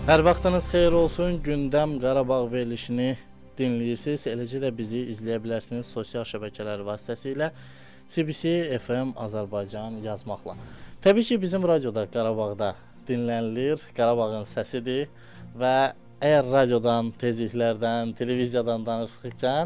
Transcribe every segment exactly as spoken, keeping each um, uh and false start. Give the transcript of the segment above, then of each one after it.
Hər vaxtınız xeyir olsun. Gündəm Qarabağ verilişini dinləyirsiniz. Eləcə də bizi izləyə bilərsiniz sosial şəbəkələr vasitəsilə C B C F M Azərbaycan yazmaqla. Təbii ki, bizim radioda Qarabağda dinlənilir. Qarabağın səsidir və əgər radiodan, tezliklərdən, televiziyadan danışırkən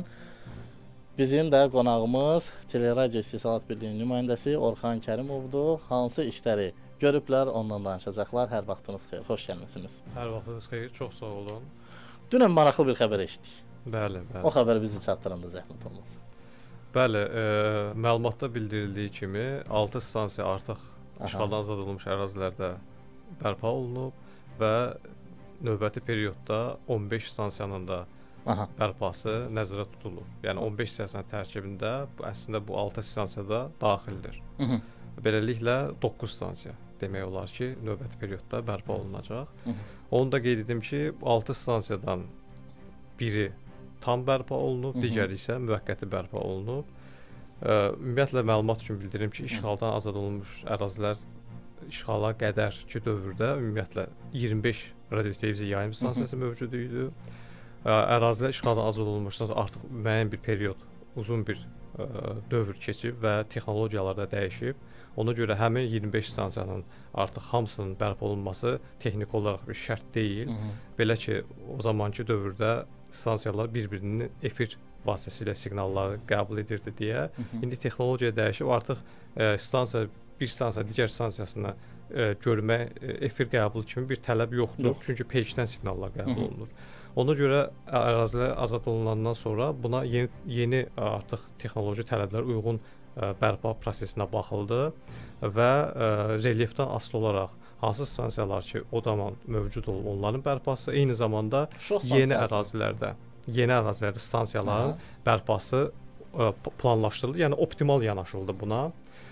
bizim də qonağımız Teleradio İstehsalat Birliyinin nümayəndəsi Orxan Kərimovdur. Hansı işləri görüblər, ondan danışacaqlar. Hər vaxtınız xeyir, xoş gəlmisiniz. Hər vaxtınız xeyir, çox sağ olun. Dünən maraqlı bir xəbər eşitdik. Bəli, bəli. O xəbəri bizi çatdıranda zəhmət olmasın. Bəli, e, məlumatda bildirildiyi kimi altı stansiya artıq Aha. işğaldan azad olunmuş ərazilərdə bərpa olunub və növbəti periodda on beş stansiyanın da Aha. bərpası nəzərdə tutulur. Yəni on beş stansiyanın tərkibində bu əslində bu altı stansiyada daxildir. Hı -hı. Beləliklə doqquz stansiya demək olar ki, növbəti periodda bərpa olunacaq. Hı -hı. Onu da qeyd edim ki, altı stansiyadan biri tam bərpa olunub, digəri isə müvəqqəti bərpa olunub. Ə, ümumiyyətlə məlumat üçün bildirim ki, işğaldan azad olunmuş ərazilər işğala qədərki dövrdə ümumiyyətlə iyirmi beş radio televiziya yayım stansiyası mövcud idi. Ə, ərazilər işğaldan azad olunmuşdan sonra artıq müəyyən bir period, uzun bir ə, dövr keçib və texnologiyalar da dəyişib. Ona görə həmin iyirmi beş stansiyanın artıq hamısının bərpa olunması texniki olaraq bir şərt deyil. Hı -hı. Belə ki, o zamanki dövrdə stansiyalar bir-birinin efir vasitəsilə siqnalları qəbul edirdi deyə. Hı -hı. İndi texnologiya dəyişib, artıq e, stansiya bir stansiya digər stansiyasına e, görmə, e, efir qəbulu kimi bir tələb yoxdur. Yox. Çünki peyçdən siqnallar qəbul Hı -hı. olunur. Ona görə ərazilər azad olunandan sonra buna yeni, yeni artıq texnoloji tələblər uyğun ə, bərpa prosesinə baxıldı və ə, relyefdən asılı olaraq hansı stansiyalar ki, o zaman mövcud olub, onların bərpası, eyni zamanda yeni ərazilərdə, yeni ərazilərdə stansiyaların Aha. bərpası ə, planlaşdırıldı. Yəni optimal yanaşıldı buna.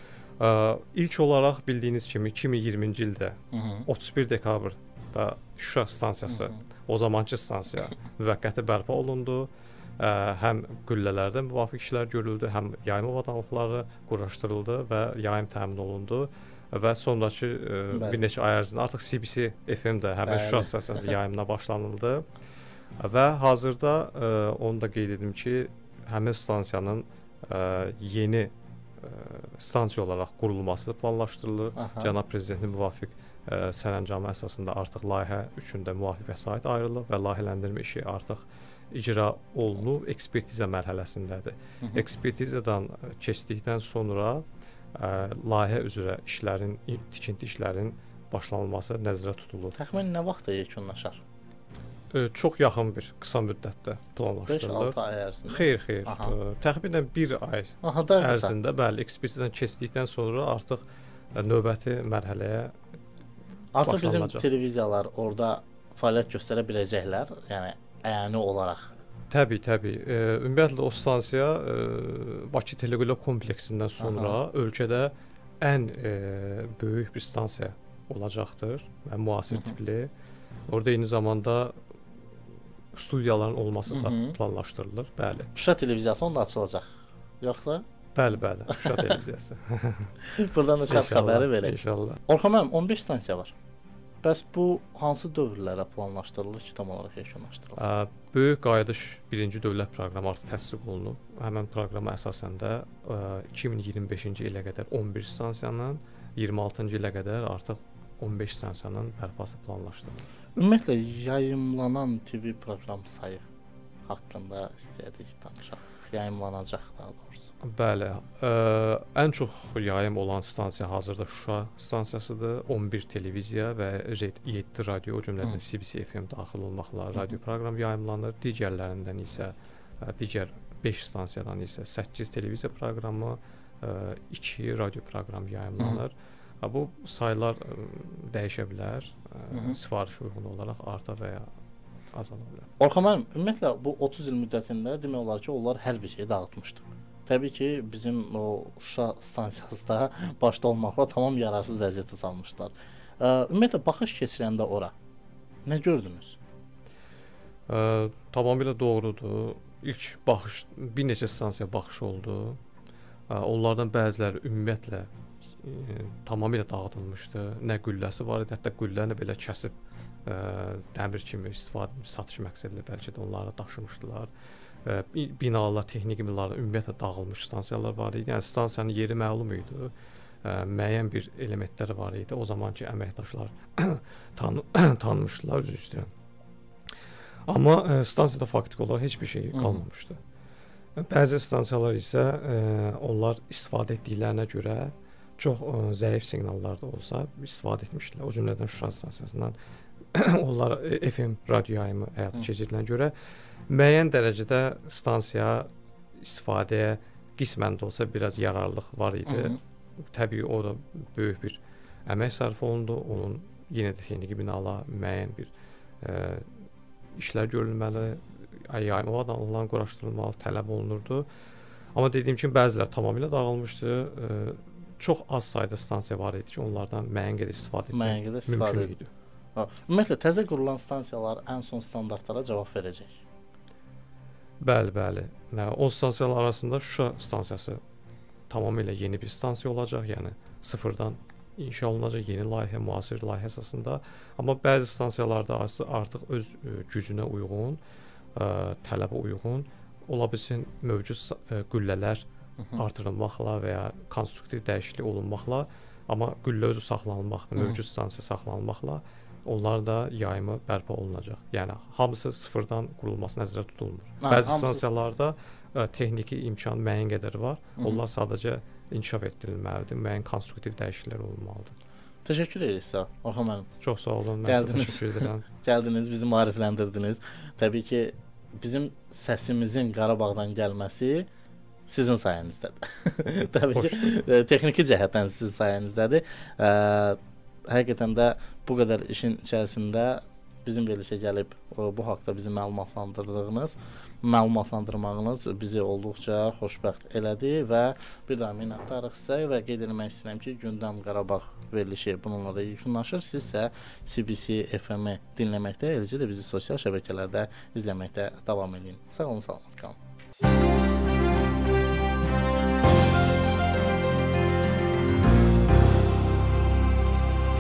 Ə, ilk olaraq bildiyiniz kimi iki min iyirminci ildə Hı -hı. otuz bir dekabrda Şuşa stansiyası, Hı -hı. o zamanki stansiya müvəqqəti bərpa olundu. Ə, həm qüllələrdə müvafiq işlər görüldü, həm yayım avadanlıqları quraşdırıldı və yayım təmin olundu və sonrakı ə, bir neçə ay ərzində artıq C B C F M-də həmin Şuşa stansiyası yayımına başlanıldı və hazırda ə, onu da qeyd edim ki, həmin stansiyanın ə, yeni ə, stansiya olaraq qurulması planlaşdırılır. Aha. Cənab Prezidentin müvafiq ə, sərəncamı əsasında artıq layihə üçün də müvafiq vəsait ayrılıb və layihələndirmə işi artıq icra olunub, ekspertiza mərhələsindədir. Hı -hı. Ekspertizadan keçdikdən sonra ə, layihə üzrə işlərin, tikinti işlərin başlanılması nəzərdə tutulur. Təxminən nə vaxtda yekunlaşar? Ə, çox yaxın bir qısa müddətdə planlaşdırılır. beş altı ay ərzində? Xeyr, xeyr. Ə, təxminən bir ay Aha, ərzində, bəli, ekspertizadan keçdikdən sonra artıq ə, növbəti mərhələyə Artıq bizim televiziyalar orada fəaliyyət göstərə biləcəklər, yəni əyani olaraq. Təbii, təbii. E, ümumiyyətlə o stansiya e, Bakı Teleqraf kompleksindən sonra Aha. ölkədə ən e, böyük bir stansiya olacaqdır və müasir Hı -hı. tipli. Orada eyni zamanda studiyaların olması da Hı -hı. planlaşdırılır. Bəli. Şuşa televiziyası onda açılacaq. Yoxsa? Bəli, bəli. Şuşa televiziyası. Buradan da şərt xəbəri verək. İnşallah. Orxan müəllim, on beş stansiya var. Bəs bu hansı dövrlərə planlaşdırılır ki, tam olaraq yekunlaşdırılır? Böyük qayıdış birinci dövlət proqramı artıq təsdiq olunub. Həmin proqrama əsasən də iki min iyirmi beşinci ilə qədər on bir stansiyanın, iyirmi altıncı ilə qədər artıq on beş stansiyanın bərpası planlaşdırılır. Ümumiyyətlə yayımlanan T V proqram sayı haqqında istəyirdik danışaq. Yayımlanacaq daha doğrusu. Bəli, ə, ən çox yayım olan stansiya hazırda Şuşa stansiyasıdır. on bir televiziya və yeddi radio, o cümlədən C B C F M daxil olmaqla radio proqram yayımlanır. Digərlərindən isə ə, digər beş stansiyadan isə səkkiz televiziya proqramı, ə, iki radio proqram yayımlanır. Hı -hı. Bu saylar ə, dəyişə bilər, ə, sifariş uyğun olaraq arta və ya azala bilər. Orxan müəllim, ümumiyyətlə bu otuz il müddətində demək olar ki, onlar hər bir şeyi dağıtmışdı. Təbii ki, bizim o Şuşa stansiyası da başda olmaqla tamam yararsız vəziyyətə salmışlar. Ə, ümumiyyətlə baxış keçirəndə ora nə gördünüz? Ə, tamamilə doğrudur. İlk baxış, bir neçə stansiya baxış oldu. Ə, onlardan bəziləri ümumiyyətlə e, tamamilə dağıdılmışdı. Nə qülləsi var idi, hətta qülləni belə kəsib e, dəmir kimi istifadə satış məqsədilə bəlkə də onları daşımışdılar. E, binalar, texniki binalar ümumiyyətlə dağılmış stansiyalar var idi. Yəni stansiyanın yeri məlum idi. Ə, müəyyən bir elementləri var idi. O zamanki əməkdaşlar tan tanımışdılar, üzr istəyirəm. Amma ə, stansiyada faktiki olaraq heç bir şey qalmamışdı. Hı-hı. Bəzi stansiyalar isə ə, onlar istifadə etdiklərinə görə çox ə, zəif siqnallar da olsa istifadə etmişdilər. O cümlədən Şuşa stansiyasından onlar F M radio yayımı həyata keçirdilənə görə müəyyən dərəcədə stansiya istifadəyə qismən də olsa biraz yararlılıq var idi. Hı-hı. Təbii o da böyük bir əmək sərf olundu. Onun yenə də texniki binalar müəyyən bir ə, işlər görülməli, yaymadan alınan quraşdırılmalı tələb olunurdu. Amma dediyim kimi bəziləri tamamilə dağılmışdı. Ə, çox az sayda stansiya var idi ki, onlardan müəyyən qədər istifadə etmək mümkün idi. Ümumiyyətlə təzə qurulan stansiyalar ən son standartlara cavab verəcək. Bəli, bəli. O stansiyalar arasında Şuşa stansiyası tamamilə yeni bir stansiya olacaq, yəni sıfırdan inşa olunacaq yeni layihə, müasir layihə əsasında. Amma bəzi stansiyalarda artıq öz gücünə uyğun, ə, tələbə uyğun ola bilsin mövcud ə, qüllələr artırılmaqla və ya konstruktiv dəyişiklik olunmaqla, amma qüllə özü saxlanılmaqla, mövcud stansiya saxlanılmaqla onlar da yayımı bərpa olunacaq. Yəni hamısı sıfırdan qurulması nəzərdə tutulmur. Ha, bəzi hamısı... stansiyalarda ə, texniki imkan müəyyən qədər var. Hı-hı. Onlar sadəcə inkişaf etdirilməlidir, müəyyən konstruktiv dəyişikliklər olunmalıdır. Təşəkkür edirik sizə, Orxan müəllim. Çox sağ olun, mən sizə təşəkkür edirəm. Gəldiniz, bizi maarifləndirdiniz. Təbii ki, bizim səsimizin Qarabağdan gəlməsi sizin sayənizdədir. Təbii ki, texniki cəhətdən sizin sayənizdədir. Ə, həqiqətən də bu qədər işin içərisində bizim verilişə gəlib o, bu haqda bizi məlumatlandırdığınız, məlumatlandırmağınız bizi olduqca xoşbəxt elədi və bir daha minnətdarıq sizə və qeyd etmək istəyirəm ki, Gündəm Qarabağ verilişi bununla da yekunlaşır. Siz isə C B C F M-i dinləməkdə, eləcə də bizi sosial şəbəkələrdə izləməkdə davam edin. Sağ olun, salamat qalın.